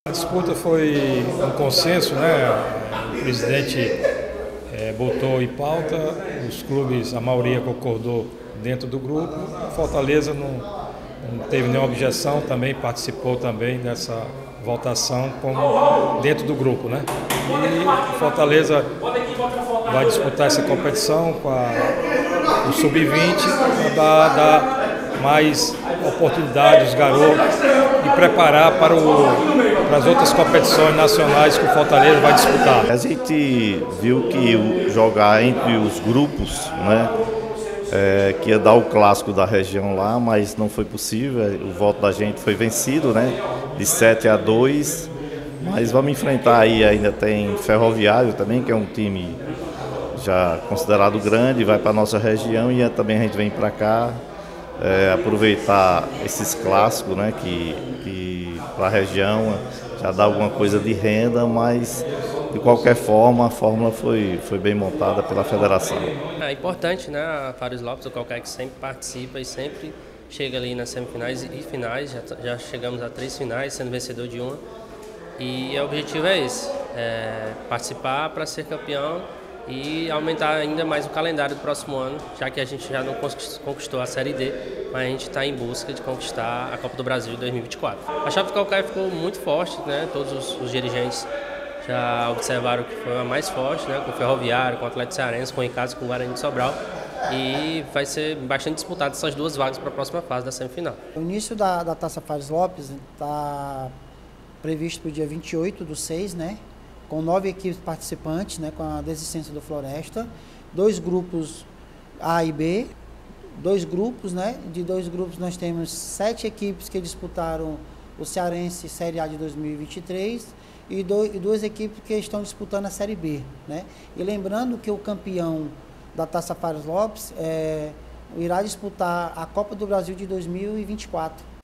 A disputa foi um consenso, né? O presidente botou em pauta, os clubes, a maioria concordou dentro do grupo. Fortaleza não teve nenhuma objeção, também participou também dessa votação como dentro do grupo, né? E Fortaleza vai disputar essa competição com o Sub-20 para dar mais oportunidades aos garotos e preparar para as outras competições nacionais que o Fortaleza vai disputar. A gente viu que jogar entre os grupos, né, que ia dar o clássico da região lá, mas não foi possível. O voto da gente foi vencido, né, de 7-2. Mas vamos enfrentar aí, ainda tem Ferroviário também, que é um time já considerado grande, vai para a nossa região e também a gente vem para cá aproveitar esses clássicos, né, que para a região já dá alguma coisa de renda, mas de qualquer forma a fórmula foi bem montada pela federação. É importante, né, a Fares Lopes, o qualquer que sempre participa e sempre chega ali nas semifinais e finais, já chegamos a 3 finais, sendo vencedor de uma. E o objetivo é esse, participar para ser campeão e aumentar ainda mais o calendário do próximo ano, já que a gente já não conquistou a Série D, mas a gente está em busca de conquistar a Copa do Brasil de 2024. A chave do Calcaia ficou muito forte, né? Todos os dirigentes já observaram que foi a mais forte, né? Com o Ferroviário, com o Atlético Cearense, com o Icasa, com o Guarani de Sobral. E vai ser bastante disputado essas 2 vagas para a próxima fase da semifinal. O início da Taça Fares Lopes está previsto para o dia 28/6, né? Com 9 equipes participantes, né? Com a desistência do Floresta, 2 grupos A e B, 2 grupos, né? De 2 grupos nós temos 7 equipes que disputaram o Cearense Série A de 2023 e 2 equipes que estão disputando a Série B, né? E lembrando que o campeão da Taça Fares Lopes irá disputar a Copa do Brasil de 2024.